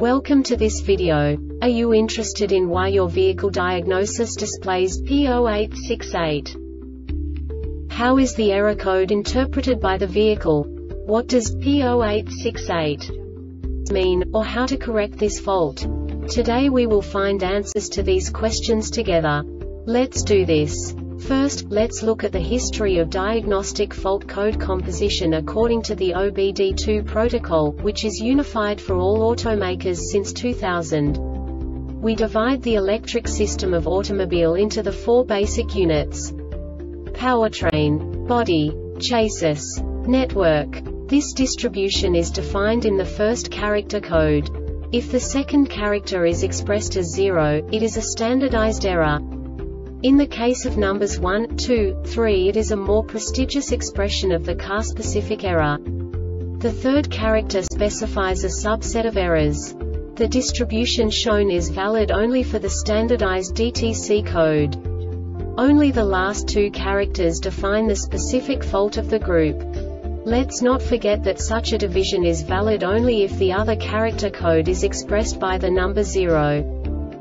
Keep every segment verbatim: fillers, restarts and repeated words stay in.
Welcome to this video. Are you interested in why your vehicle diagnosis displays P zero eight six eight? How is the error code interpreted by the vehicle? What does P zero eight six eight mean, or how to correct this fault? Today we will find answers to these questions together. Let's do this. First, let's look at the history of diagnostic fault code composition according to the O B D two protocol, which is unified for all automakers since two thousand. We divide the electric system of automobile into the four basic units: powertrain, body, chassis, network. This distribution is defined in the first character code. If the second character is expressed as zero, it is a standardized error. In the case of numbers one, two, three, it is a more prestigious expression of the car-specific error. The third character specifies a subset of errors. The distribution shown is valid only for the standardized D T C code. Only the last two characters define the specific fault of the group. Let's not forget that such a division is valid only if the other character code is expressed by the number zero.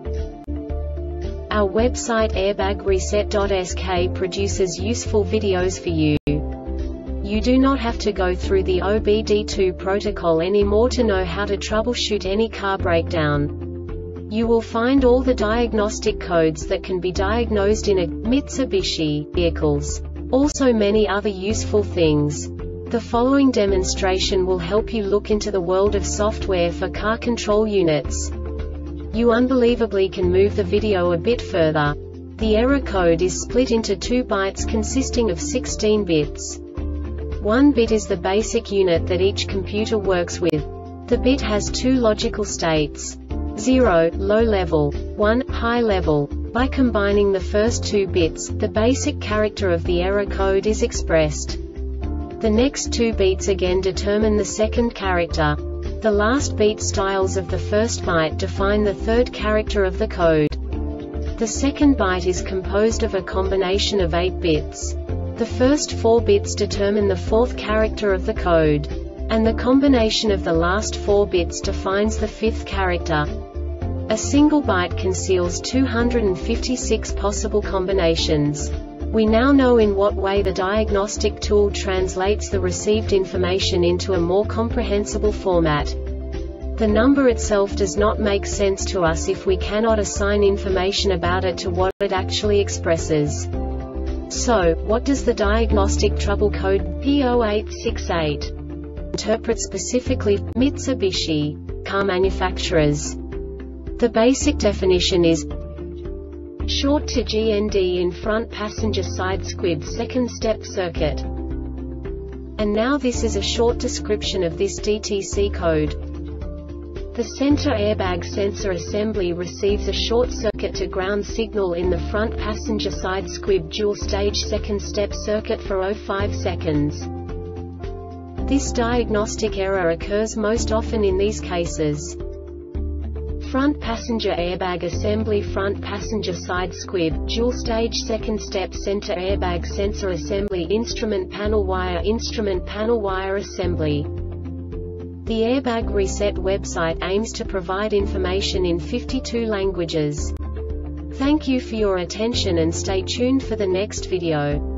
Our website airbag reset dot S K produces useful videos for you. You do not have to go through the O B D two protocol anymore to know how to troubleshoot any car breakdown. You will find all the diagnostic codes that can be diagnosed in a Mitsubishi vehicles. Also many other useful things. The following demonstration will help you look into the world of software for car control units. You unbelievably can move the video a bit further. The error code is split into two bytes consisting of sixteen bits. One bit is the basic unit that each computer works with. The bit has two logical states: zero, low level, one, high level. By combining the first two bits, the basic character of the error code is expressed. The next two beats again determine the second character. The last beat styles of the first byte define the third character of the code. The second byte is composed of a combination of eight bits. The first four bits determine the fourth character of the code. And the combination of the last four bits defines the fifth character. A single byte conceals two hundred fifty-six possible combinations. We now know in what way the diagnostic tool translates the received information into a more comprehensible format. The number itself does not make sense to us if we cannot assign information about it to what it actually expresses. So, what does the diagnostic trouble code P zero eight six eight interpret specifically for Mitsubishi car manufacturers? The basic definition is short to G N D in front passenger side squib second step circuit. And now this is a short description of this D T C code. The center airbag sensor assembly receives a short circuit to ground signal in the front passenger side squib dual stage second step circuit for zero point five seconds. This diagnostic error occurs most often in these cases: front passenger airbag assembly, front passenger side squib, dual stage second step center airbag sensor assembly, instrument panel wire, instrument panel wire assembly. The Airbag Reset website aims to provide information in fifty-two languages. Thank you for your attention and stay tuned for the next video.